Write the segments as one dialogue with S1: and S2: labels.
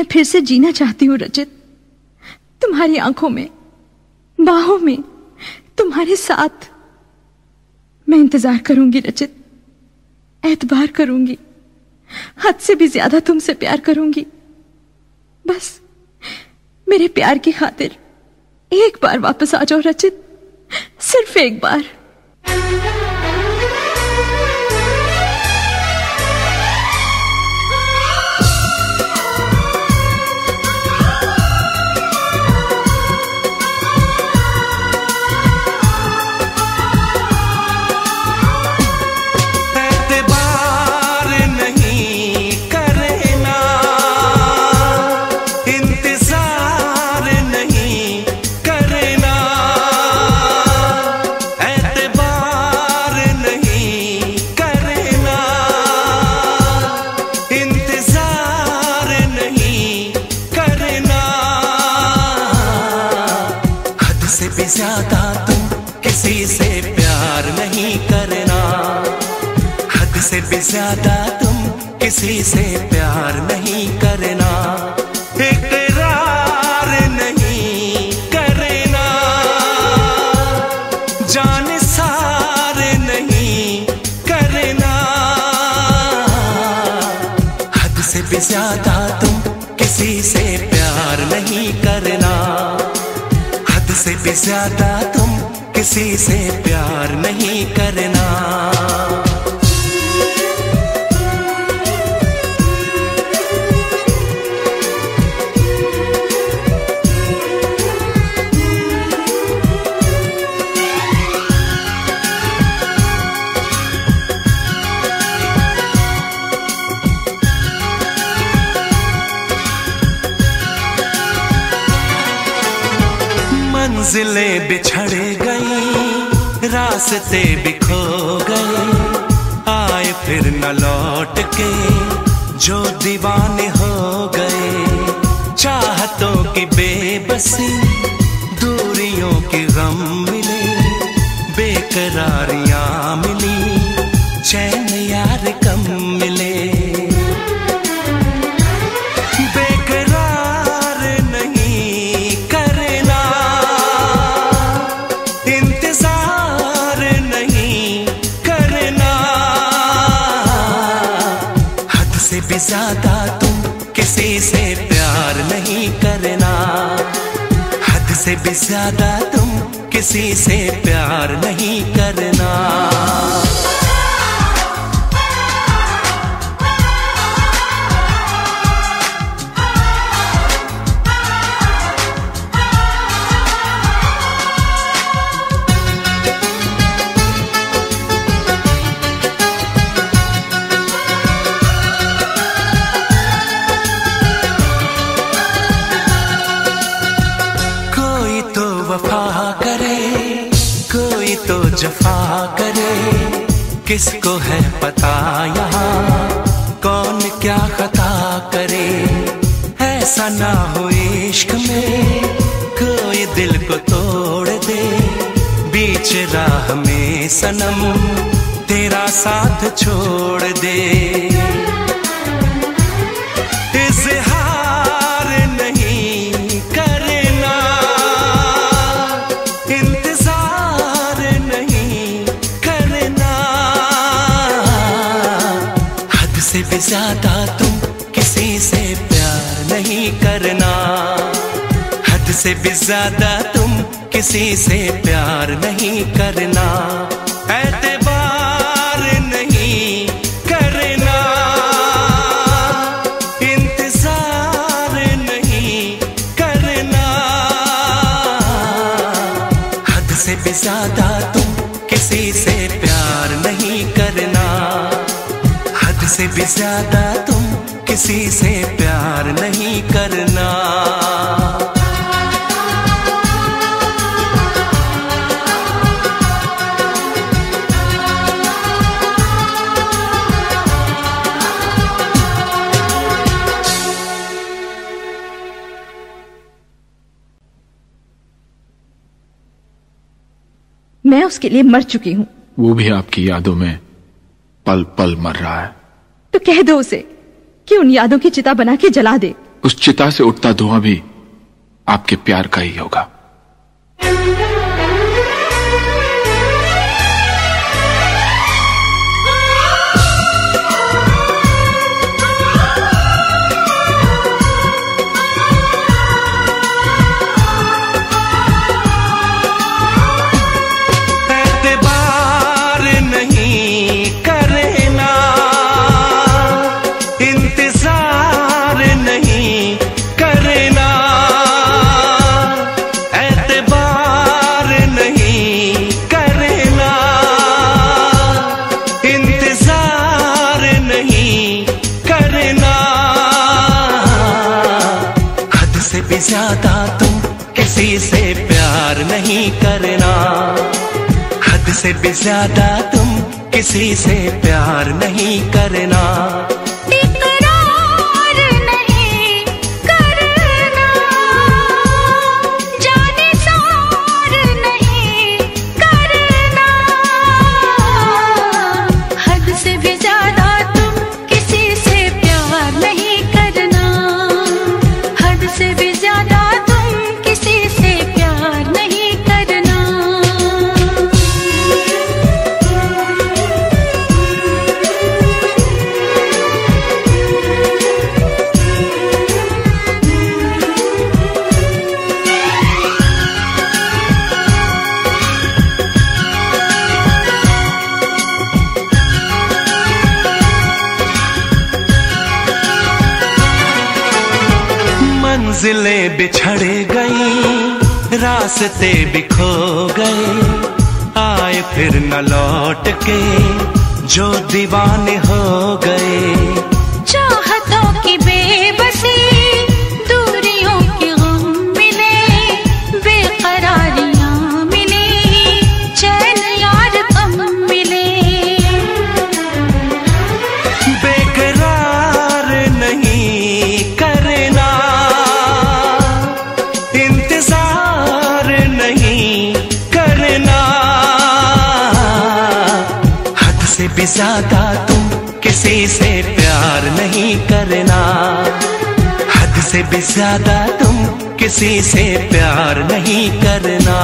S1: मैं फिर से जीना चाहती हूँ रचित, तुम्हारी आंखों में, बाहों में, तुम्हारे साथ। मैं इंतजार करूंगी रचित, एतबार करूंगी, हद से भी ज्यादा तुमसे प्यार करूंगी। बस मेरे प्यार की खातिर एक बार वापस आ जाओ रचित, सिर्फ एक बार।
S2: ज्यादा तुम किसी से प्यार नहीं करना, हद से भी ज्यादा तुम किसी से प्यार नहीं करना, इकरार नहीं करना, जान सार नहीं करना, हद से भी ज्यादा तुम किसी से प्यार नहीं करना, से भी ज्यादा तुम किसी से प्यार नहीं करना। मंजिलें बिछड़ गई, रास्ते भी खो गए, आए फिर न लौट के जो दीवाने हो गए, चाहतों की बेबसी, दूरियों के गम मिले, बेकरारियां मिली, चैन यार कम मिले, ज्यादा तुम किसी से प्यार नहीं करना, हद से भी ज्यादा तुम किसी से प्यार नहीं करना। जफा करे, किसको है पता यहाँ कौन क्या खता करे, ऐसा ना हो इश्क में कोई दिल को तोड़ दे, बीच राह में सनम तेरा साथ छोड़ दे, इज़हार नहीं करना, इंतजार नहीं करना, हद से भी ज्यादा तुम किसी से प्यार नहीं करना, हद से भी ज्यादा तुम किसी से प्यार नहीं करना, एतबार नहीं करना, इंतजार नहीं करना, हद से भी ज्यादा तुम किसी से प्यार नहीं करना, हद से भी ज्यादा तुम किसी से प्यार नहीं करना।
S1: मैं उसके लिए मर चुकी हूँ।
S3: वो भी आपकी यादों में पल पल मर रहा है।
S1: तो कह दो उसे कि उन यादों की चिता बना के जला दे।
S3: उस चिता से उठता धुआं भी आपके प्यार का ही होगा।
S2: ज्यादा तुम किसी से प्यार नहीं करना, हद से भी ज्यादा तुम किसी से प्यार नहीं करना।
S4: इकरार नहीं करना, जाने सार नहीं करना, हद से भी ज्यादा तुम किसी से प्यार नहीं करना, हद से भी ज्यादा तुम किसी से प्यार नहीं करना।
S2: मंजिलें बिछड़ गई, रास्ते बिखो गए, आए फिर न लौट के जो दीवाने हो गए।
S4: चाहतों की बेबसी, दूरियों के गम मिले, बेकरारियां मिली, चैन यार कम मिले।
S2: बेकरार नहीं करना, इंतजार नहीं करना, हद से भी ज्यादा तुम किसी से प्यार नहीं करना, हद से भी ज्यादा तुम किसी से प्यार नहीं करना।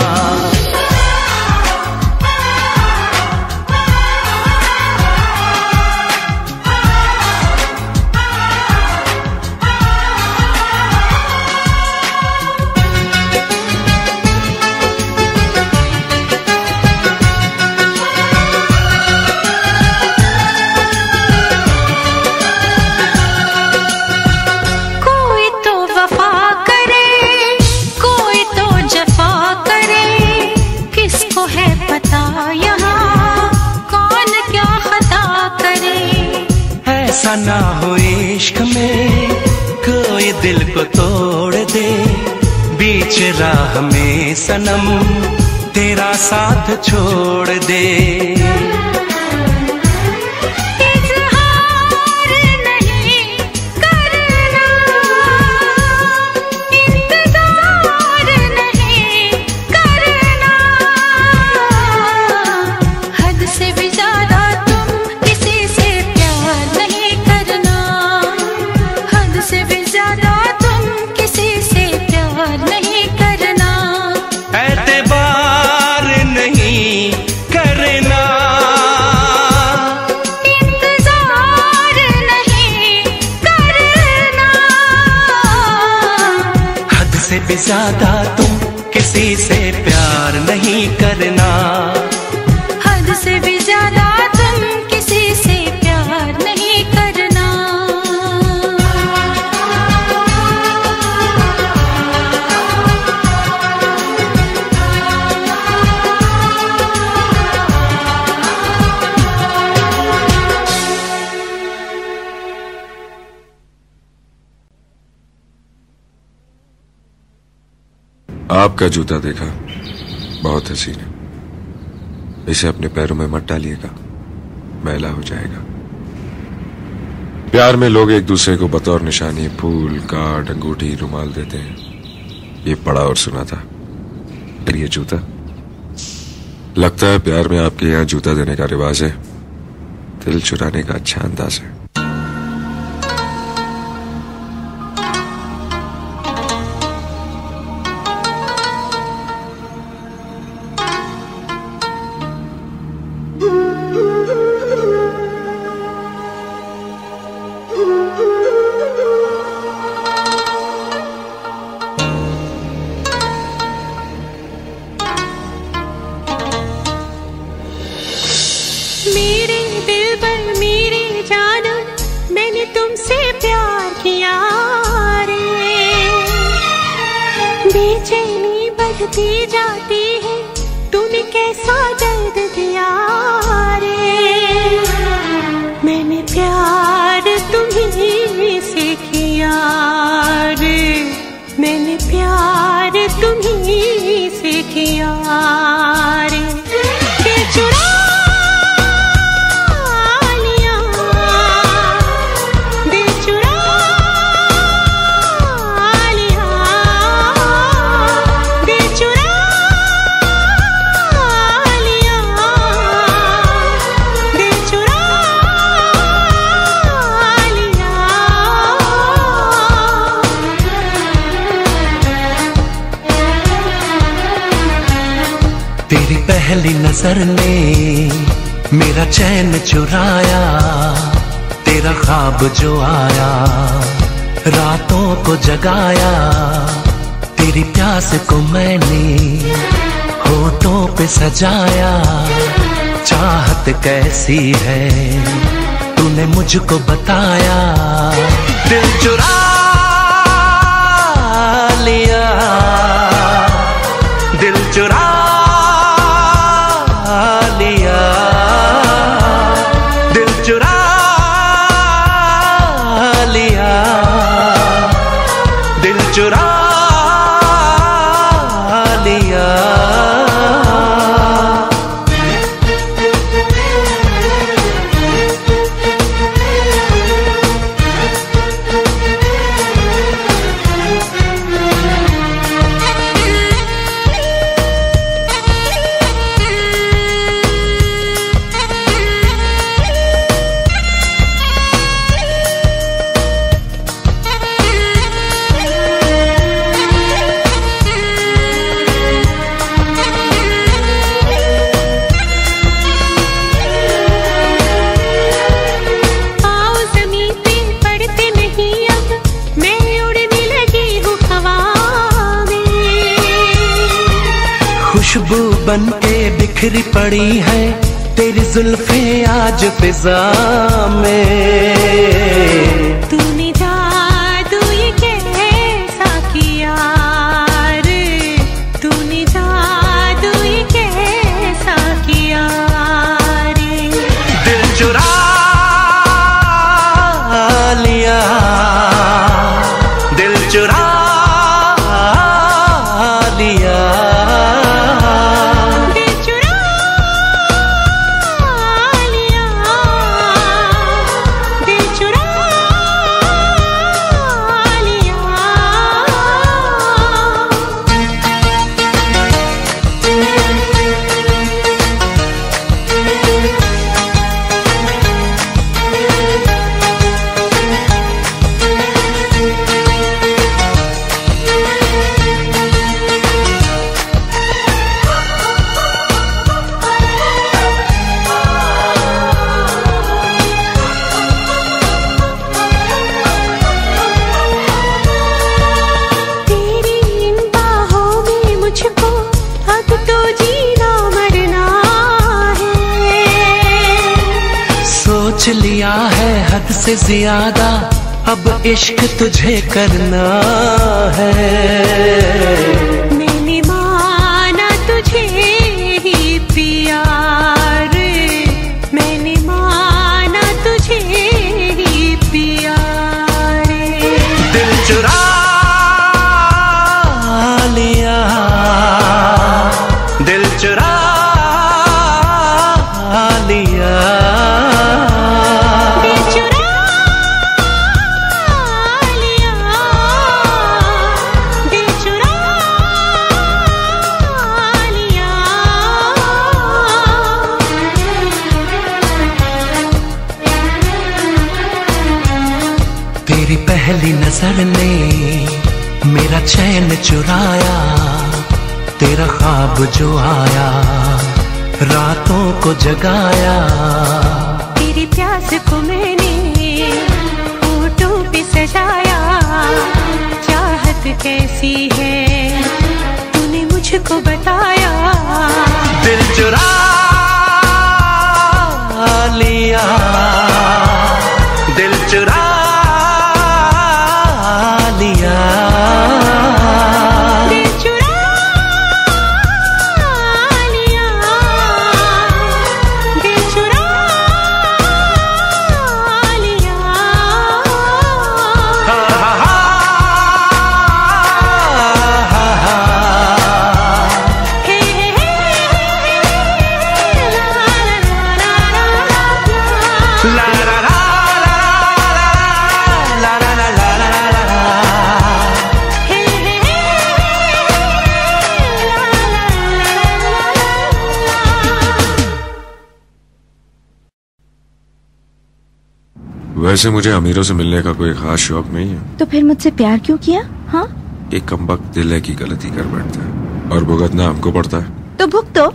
S4: कोई तो वफा करे, कोई तो जफा करे, किसको है पता यहाँ कौन क्या खता करे।
S2: ऐसा ना हो इश्क में कोई दिल को तोड़ दे, बीच राह में सनम तेरा साथ छोड़ दे।
S4: इज़हार नहीं करना, इंतज़ार नहीं करना, हद से भी ज़्यादा तुम किसी से प्यार नहीं करना, हद से भी ज़्यादा तुम किसी से प्यार नहीं करना।
S2: एतबार नहीं करना,
S4: इंतज़ार नहीं करना,
S2: हद से भी ज्यादा तुम किसी से प्यार नहीं करना,
S4: हद से भी ज्यादा तुम किसी से प्यार नहीं करना।
S5: आपका जूता देखा, बहुत हसीन है, इसे अपने पैरों में मत डालिएगा, मैला हो जाएगा। प्यार में लोग एक दूसरे को बतौर निशानी फूल, कार्ड, अंगूठी, रुमाल देते हैं। ये पढ़ा और सुना था। फिर ये जूता, लगता है प्यार में आपके यहाँ जूता देने का रिवाज है। दिल चुराने का अच्छा अंदाज है।
S4: बढ़ती जाती है, तूने कैसा दर्द दिया रे। मैंने प्यार तुम्हीं से किया रे, मैंने प्यार तुम्हीं से किया रे। दिल चुरा लिया, दिल चुरा लिया, दिल चुरा लिया, दिल चुरा लिया।
S2: तेरी पहली नजर ने मेरा चैन चुराया, तेरा ख्वाब जो आया रातों को जगाया। तेरी प्यास को मैंने होठों पे सजाया। चाहत कैसी है तूने मुझको बताया। दिल चुरा लिया, दिल चुरा लिया, दिल चुरा लिया, दिल चुरा लिया। खुशबू बन के बिखरी पड़ी है तेरी जुल्फे आज फिजा में।
S4: तूने जादू ये कैसा किया रे, तूने जादू ये कैसा किया रे।
S2: दिल चुरा लिया, दिल चुरा लिया, सोच लिया है हद से ज्यादा अब इश्क तुझे करना है।
S4: मैंने माना तुझे ही पिया रे, मैंने माना तुझे ही पिया रे।
S2: दिल चुरा लिया, दिल चुरा लिया, तेरी पहली नजर ने मेरा चैन चुराया। तेरा ख्वाब जो आया रातों को जगाया।
S4: तेरी प्यास को मैंने होठों पे सजाया। चाहत कैसी है तूने मुझको बताया।
S2: दिल चुरा लिया, दिल चुरा लिया,
S4: दिल चुरा
S5: वैसे मुझे अमीरों से मिलने का कोई खास शौक नहीं है।
S1: तो फिर मुझसे प्यार क्यों किया? हाँ,
S5: एक कमबख्त दिल है की गलती कर बैठता है और भुगतना हमको पड़ता है।
S1: तो भुगतो।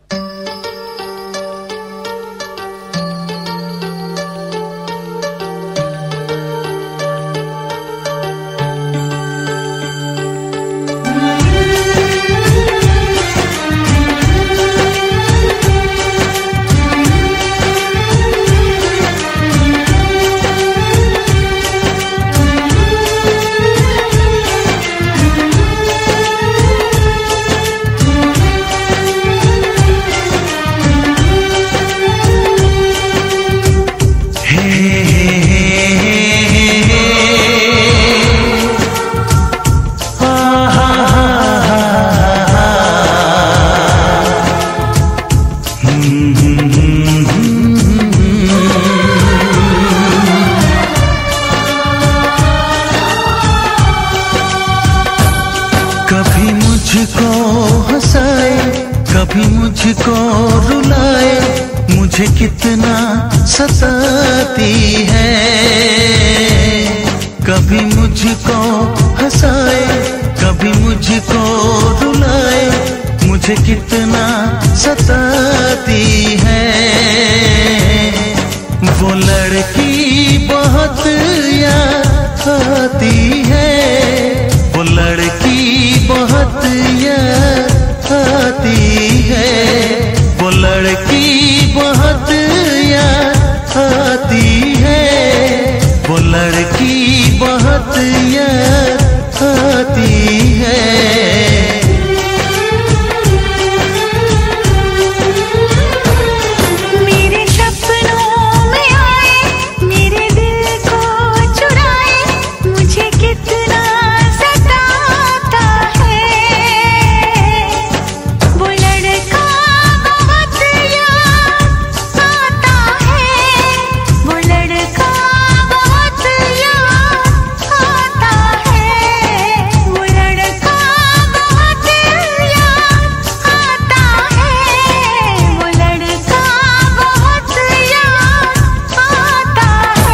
S2: कभी मुझको हंसाए, कभी मुझको रुलाए, मुझे कितना सताती है। कभी मुझको हंसाए, कभी मुझको रुलाए, मुझे कितना सताती है। वो लड़की बहुत याद आती है, वो लड़की बहुत याद आती है, वो लड़की बहुत याद आती है, वो लड़की बहुत याद आती है।
S4: मेरे सपनों में आए, मेरे दिल को चुराए, मुझे कितना सताता है। वो लड़का बहुत याद आता है, वो लड़का बहुत याद आता है, वो लड़का बहुत याद आता है, वो लड़का बहुत याद आता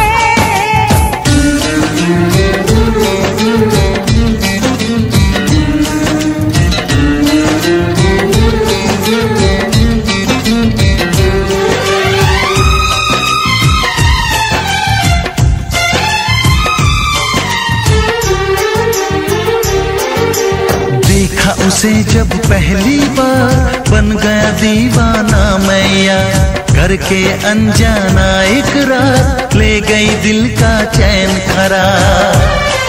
S2: देखा उसे जब पहली बार, बन गया दीवाना मैया, करके अनजाना इकरार, ले गई दिल का चैन करार।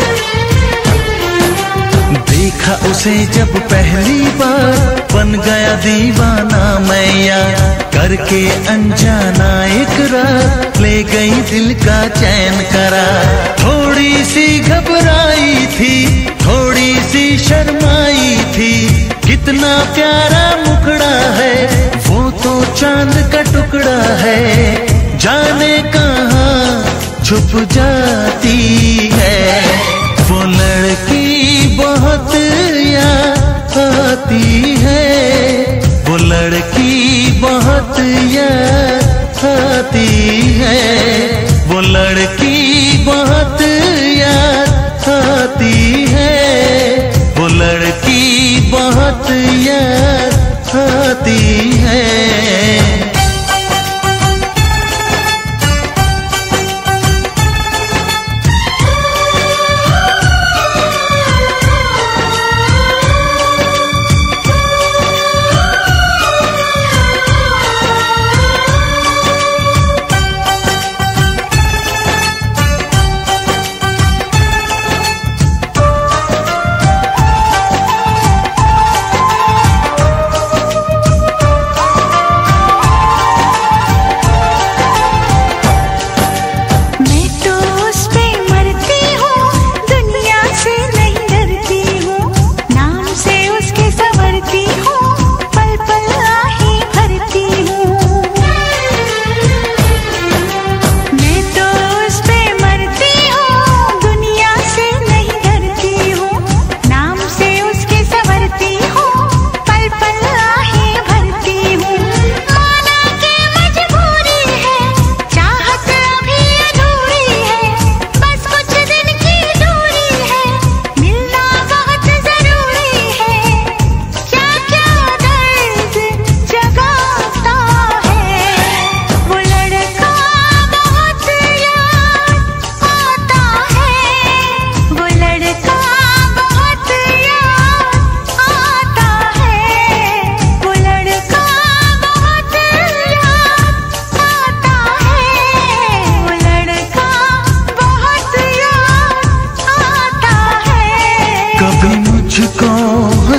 S2: देखा उसे जब पहली बार, बन गया दीवाना मैया, करके अनजाना इकरार, ले गई दिल का चैन करार। थोड़ी सी घबराई थी, थोड़ी सी शर्माई थी, कितना प्यारा मुखड़ा है, वो तो चांद का टुकड़ा है, जाने कहाँ छुप जाती है। वो लड़की बहुत याद आती है, वो लड़की बहुत याद आती है, वो लड़की बहुत याद आती है, वो लड़की बहुत याद आती है।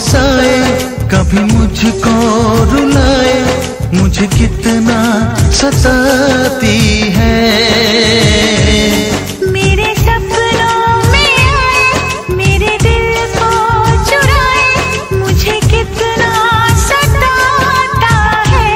S2: हंसाए, कभी मुझको रुलाए, मुझे कितना सताती है।
S4: मेरे सपनों में आए, मेरे दिल को चुराए, मुझे कितना सताता है।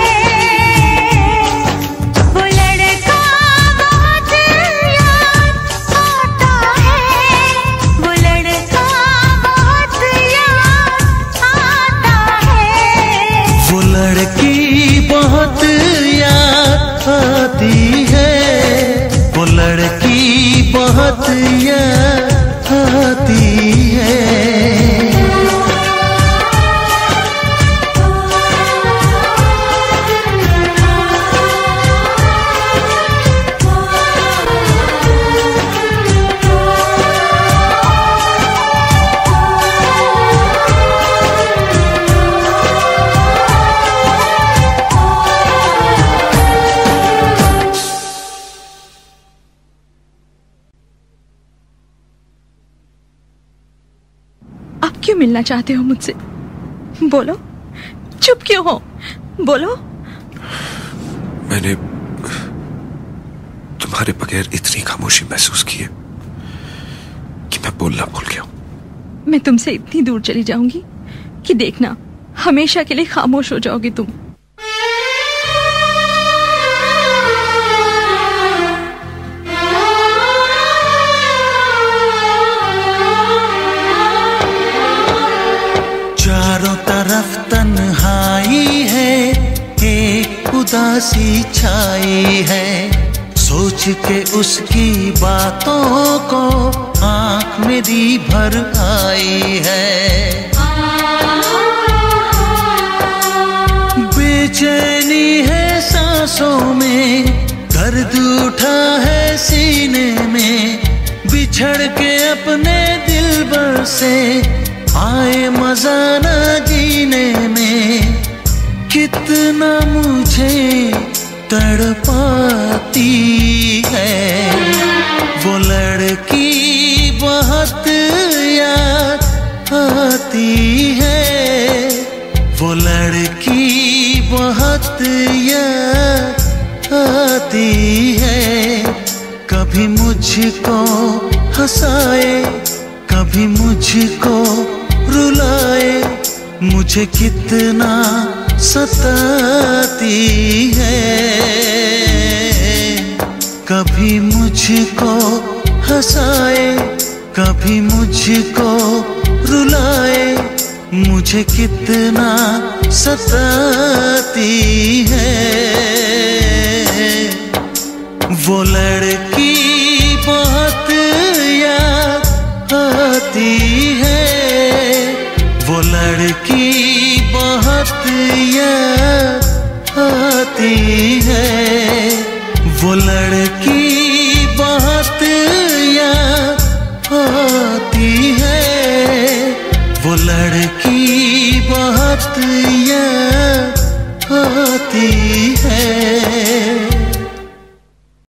S4: वो लड़का बहुत याद आता है, वो लड़का बहुत याद आता है।
S2: वो लड़की बहुत याद आती है, वो लड़की बहुत याद आती है।
S1: आप क्यों मिलना चाहते हो मुझसे? बोलो, चुप क्यों हो? बोलो।
S5: मैंने तुम्हारे बगैर इतनी खामोशी महसूस की है कि मैं बोलना भूल गया हूं।
S1: मैं तुमसे इतनी दूर चली जाऊंगी कि देखना, हमेशा के लिए खामोश हो जाओगे तुम।
S2: चारों तरफ तन्हाई है, एक उदासी छाई है, सोच के उसकी बातों को आंख मेरी भर आई है। बेचैनी है सांसों में, दर्द उठा है सीने में, बिछड़ के अपने दिलबर से आए मजा न जीने में। कितना मुझे तड़पाती है वो लड़की, बहुत याद आती है वो लड़की, बहुत याद आती है। कभी मुझको हंसाए, कभी मुझको रुलाए, मुझे कितना सताती है। कभी मुझको हंसाए, कभी मुझको रुलाए, मुझे कितना सताती है। वो लड़की बहुत याद आती है, वो लड़की बहुत याद आती है, वो लड़की बहुत याद आती है, वो लड़की बहुत याद आती है।